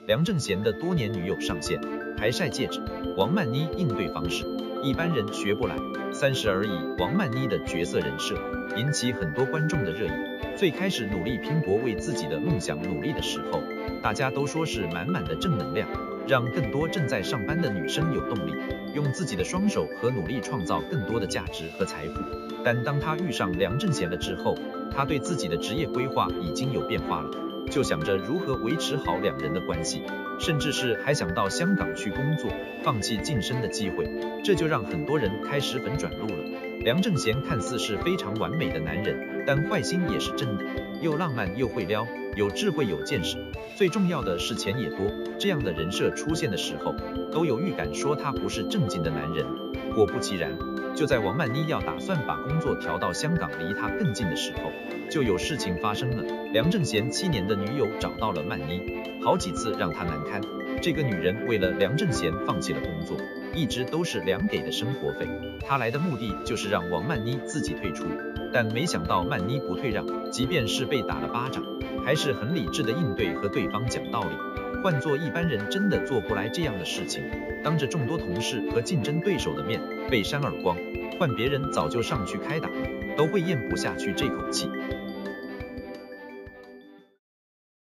梁正贤的多年女友上线，还晒戒指。王曼妮应对方式，一般人学不来。30而已，王曼妮的角色人设引起很多观众的热议。最开始努力拼搏为自己的梦想努力的时候，大家都说是满满的正能量，让更多正在上班的女生有动力，用自己的双手和努力创造更多的价值和财富。但当她遇上梁正贤了之后，她对自己的职业规划已经有变化了，就想着如何维持好两人的关系，甚至是还想到香港去工作，放弃晋升的机会，这就让很多人开始粉转路了。梁正贤看似是非常完美的男人，但坏心也是真的，又浪漫又会撩，有智慧有见识，最重要的是钱也多。这样的人设出现的时候，都有预感说他不是正经的男人。果不其然，就在王曼妮要打算把工作调到香港离他更近的时候，就有事情发生了。梁正贤7年的女友找到了曼妮，好几次让她难堪。这个女人为了梁正贤放弃了工作，一直都是梁给的生活费。她来的目的就是让王曼妮自己退出，但没想到曼妮不退让，即便是被打了巴掌，还是很理智的应对和对方讲道理。换做一般人真的做不来这样的事情，当着众多同事和竞争对手的面被扇耳光，换别人早就上去开打了，都会咽不下去这口气。